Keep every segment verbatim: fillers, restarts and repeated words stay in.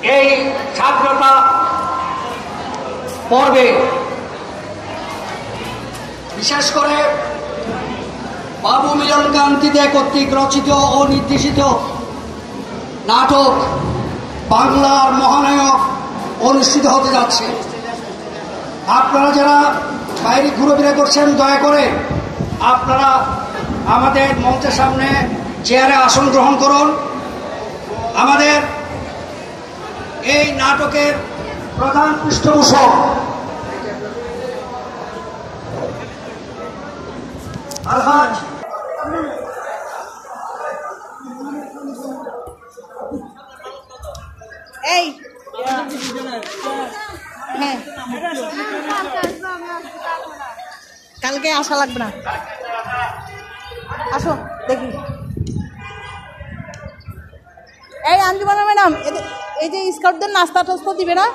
এই স্বাধীনতা পর্বে বিশেষ করে বাবু মিলন কান্তি দে কর্তৃক রচিত ও নির্দেশিত নাটক বাংলার মহানায়ক অনুষ্ঠিত হতে যাচ্ছে। আপনারা যারা বাইরে ঘুরেফিরে করছেন দয়া করে আপনারা আমাদের মঞ্চের সামনে চেয়ারে আসন গ্রহণ করুন। আমাদের এই নাটকের প্রধান পৃষ্ঠপোষক আলহাজ এই হ্যাঁ কালকে আসা লাগবে না, আসো দেখি। এই আঞ্জুমানা ম্যাডাম, এই যে স্কাউটদের নাস্তা টাস্তা দিবে না?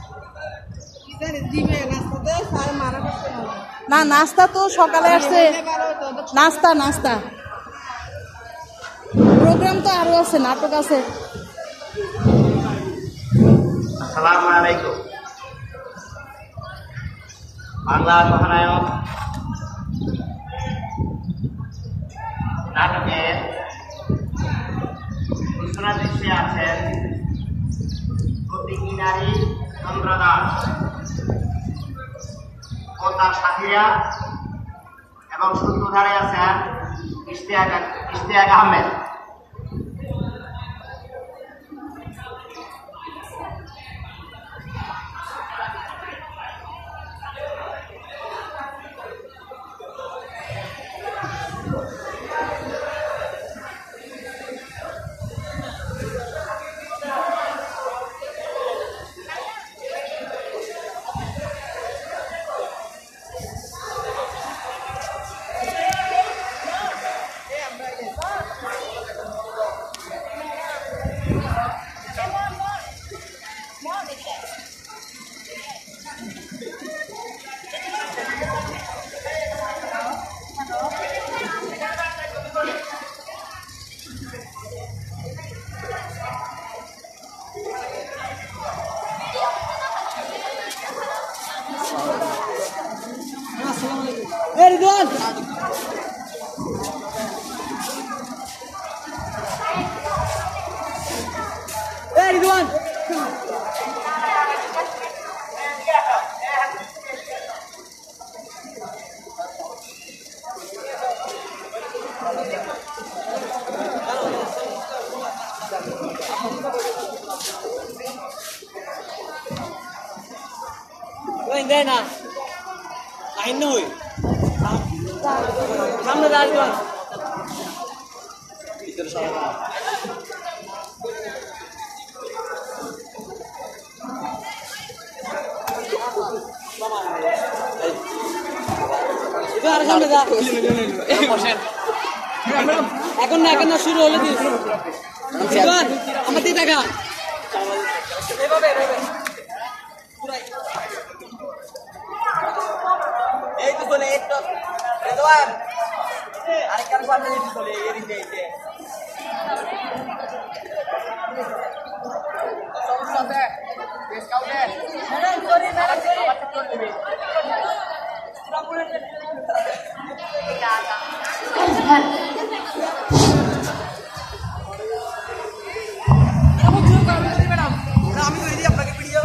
না নাস্তা তো সকালে আসছে, নাস্তা নাস্তা প্রোগ্রাম তো আরো আছে, নাটক আছে। আসসালামু আলাইকুম। বাংলার মহানায়ক নাটকের ঘোষণা দৃশ্যে আছেন প্রতীকী নারী চন্দ্র দাস ও তার সাথীরা এবং সূত্রধারে আছেন Ishtiaq Ishtiaq Ahmed. Hey, Ridwan! Hey, Ridwan! Going there now. I know it. সামনে রাজগঞ্জ এখন না এখন না শুরু হলে দিস আমার দিয়ে দেখা এই তো চলে একটু রেদওয়ান আরেকবার সামনে দিতে চলে এই দিকে এই সমস্যা আছে ডিসকাউন্টে ম্যাডাম সরি ম্যাডাম সরি আমার তো চলে দিবে পুরো পুরো দাদা আমি জোর করে ম্যাডাম আমি কই দিই আপনাকে ভিডিও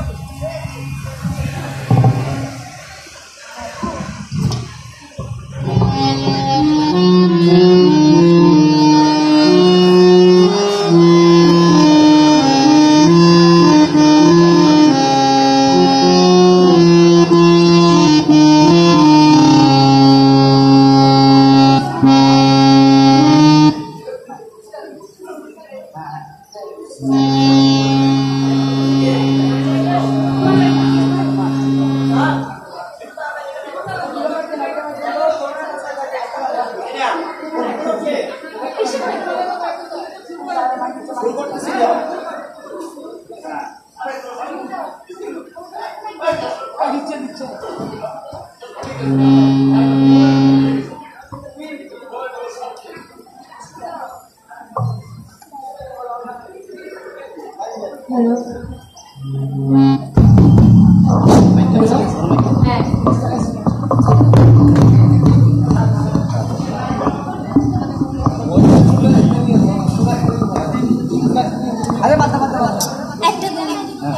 Hello. আরে বাতা বাতা বাতা একটা দিন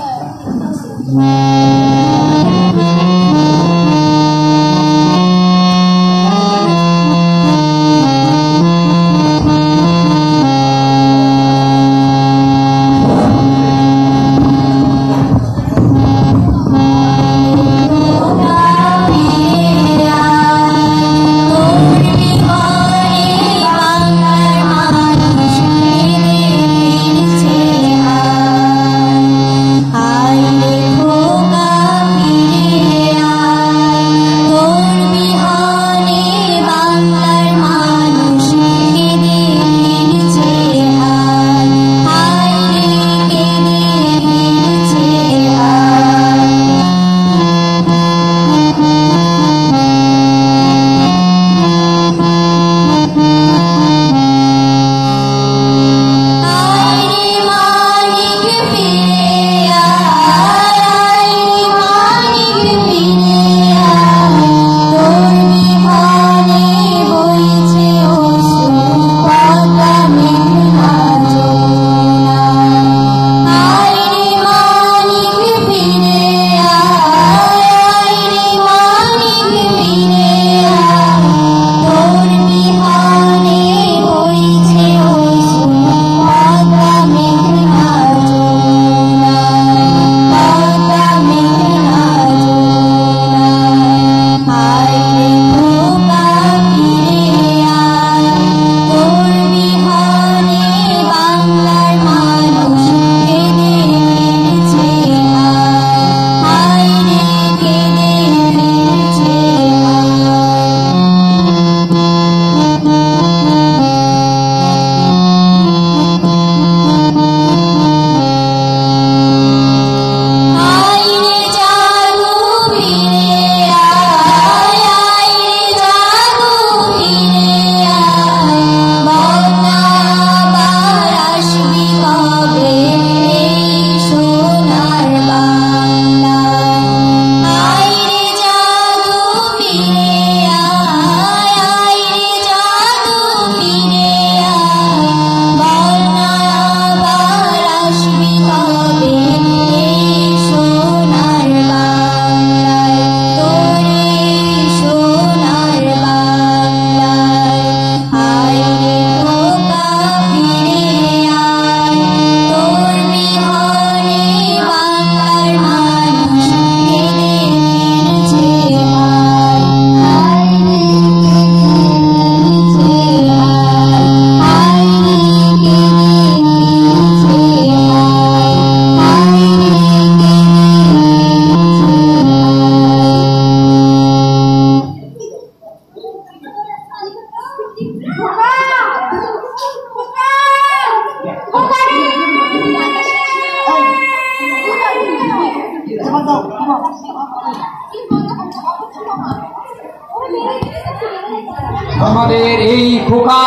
আমাদের এই খোকা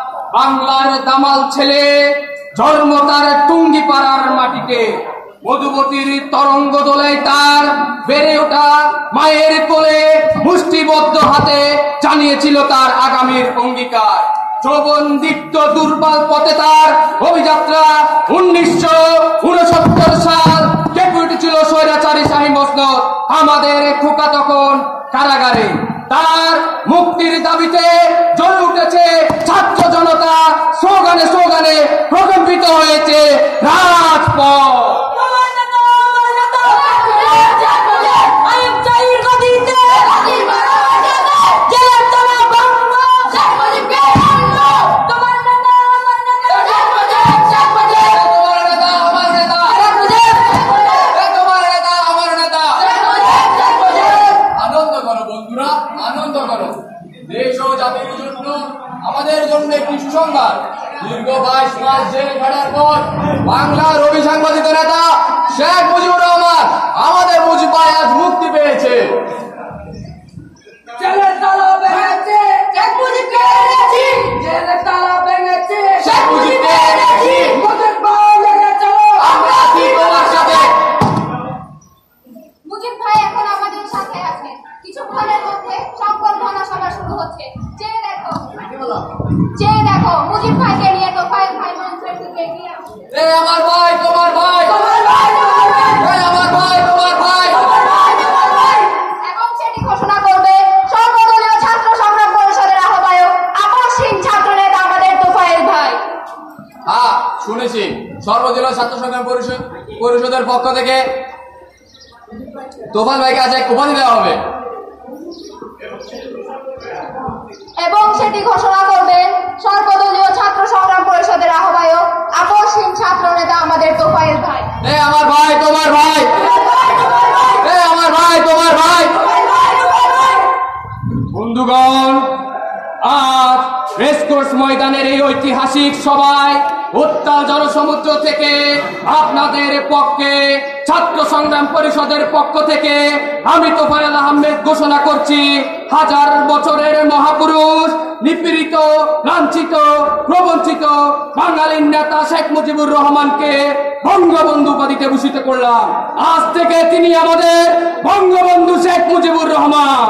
বাংলার দামাল ছেলে, জন্ম তার টুঙ্গিপাড়ার মাটিতে। মধুবতীর তরঙ্গ দোলায় তার বেড়ে ওঠা মায়ের কোলে মুষ্টিবদ্ধ হাতে জানিয়েছিল তার আগামীর অঙ্গীকার। যৌবন দীপ্ত দুর্বল পথে তার অভিযাত্রা। উনিশশো উনসত্তর সাল কেঁপে উঠেছিল স্বৈরাচারী শাহী মসনদ। আমাদের খোকা তখন কারাগারে। তার মুক্তির দাবিতে জ্বলে উঠেছে ছাত্র জনতা। স্লোগানে স্লোগানে প্রকম্পিত হয়েছে রাজপথ। আমাদের জন্য একটি সুসংবাদ। দীর্ঘ বাইশ মাস জেল খাটার পর বাংলার অভিসাংবাদিক নেতা শেখ মুজিবুর রহমান আমাদের মুজিব ভাই আজ মুক্তি পেয়েছে। জেলের তালা ভেঙেছে শেখ মুজিবকে এনেছি, জেলের তালা ভেঙেছে শেখ মুজিবকে এনেছি, মুজিব ভাই লেগে চলো আমরা আছি তোমার সাথে। সর্বজেলা ছাত্র সংগ্রাম পরিষদ পরিষদের পক্ষ থেকে তোফান ভাইকে আজ এক উপাধি দেওয়া হবে এবং সেটি ঘোষণা করবেন সর্বদলীয় ছাত্র সংগ্রাম পরিষদের আহ্বায়ক আপসহীন ছাত্র নেতা আমাদের তোফায়েল ভাই। এ আমার ভাই তোমার ভাই, এ আমার ভাই তোমার ভাই। বন্ধুগণ, আজ রেসকোর্স ময়দানের এই ঐতিহাসিক সভায় উত্তাল জনসমুদ্র থেকে আপনাদের পক্ষে ছাত্র সংগ্রাম পরিষদের পক্ষ থেকে আমি তোফায়েল আহমেদ ঘোষণা করছি, হাজার বছরের মহাপুরুষ, নিপীড়িত, লাঞ্ছিত, প্রবঞ্চিত বাঙালির নেতা শেখ মুজিবুর রহমানকে বঙ্গবন্ধু উপাধিতে ভূষিত করলাম। আজ থেকে তিনি আমাদের বঙ্গবন্ধু শেখ মুজিবুর রহমান।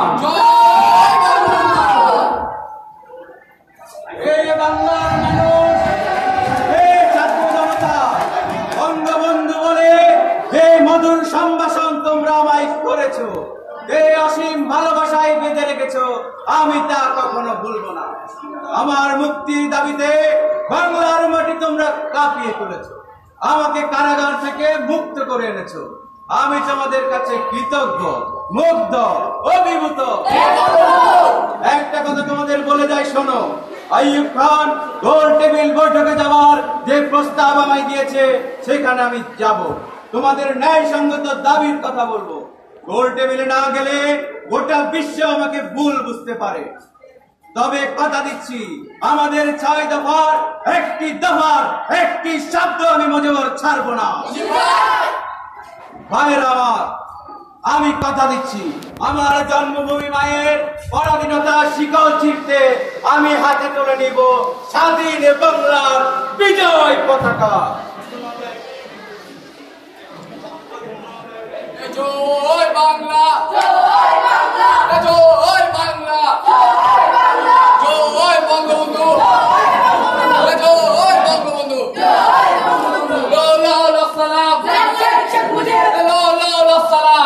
এই বাংলার মানুষ, এই ছাত্র জনতা, বঙ্গবন্ধু বলে এই মধুর সম্ভাষণ তোমরা আমায় করেছো, এই অসীম ভালোবাসায় বেঁধে রেখেছো, আমি তা কখনো ভুলবো না। আমার মুক্তির দাবিতে বাংলার মাটি তোমরা কাঁপিয়ে তুলেছো, আমাকে কারাগার থেকে মুক্ত করে এনেছো। আমি তোমাদের কাছে কৃতজ্ঞ, মুগ্ধ, অভিভূত। একটা কথা তোমাদের বলে যাই, শোনো। আইয়ুব খান গোল টেবিল বৈঠকে যাওয়ার যে প্রস্তাব আমায় দিয়েছে, সেখানে আমি যাব। তোমাদের ন্যায় সঙ্গত দাবির কথা বলবো। গোল টেবিলে না গেলে গোটা বিশ্ব আমাকে ভুল বুঝতে পারে। তবে কথা দিচ্ছি, আমাদের ছয় দফার একটি দফার একটি শব্দ আমি মজবর ছাড়বো না। ভাইয়ের আমার, আমি কথা দিচ্ছি, আমার জন্মভূমি মায়ের পরাধীনতা শিকল ছিঁড়তে আমি হাতে তুলে নিব স্বাধীন বাংলার বিজয় পতাকা। জয় বাংলা, জয় বাংলা, জয় বাংলা, জয় বঙ্গবন্ধু, জয় বঙ্গবন্ধু, সালাম, সালাম।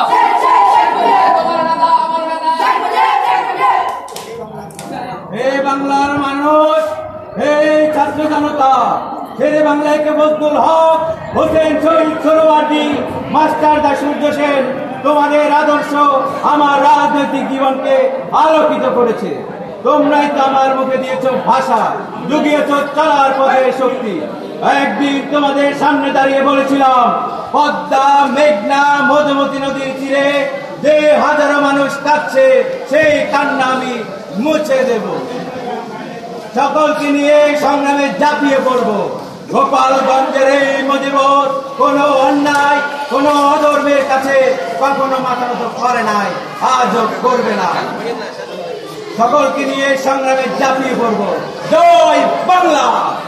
হে বাংলার মানুষ, হে ছাত্র জনতা, শেরে বাংলায় বজলুল হক, হোসেন শহীদ সোহরাওয়ার্দী, মাস্টার দা সূর্য সেন তোমাদের আদর্শ আমার রাজনৈতিক জীবনকে আলোকিত করেছে। তোমরাই তো আমার মুখে দিয়েছ ভাষা, জুগিয়েছ চলার পথে শক্তি। একদিন তোমাদের সামনে দাঁড়িয়ে বলেছিলাম, পদ্মা, মেঘনা, মধুমতি নদীর তীরে যে হাজারো মানুষ কাঁদছে, সেই কান্না আমি মুছে দেব। সকলকে নিয়ে সংগ্রামে ঝাঁপিয়ে পড়ব। গোপালগঞ্জের এই মুজিবর কোনো অন্যায়, কোনো অধর্মের কাছে কখনো মাথা নত করে নাই, আজও করবে না। সকলকে নিয়ে সংগ্রামে ঝাঁপিয়ে পড়ব। জয় বাংলা।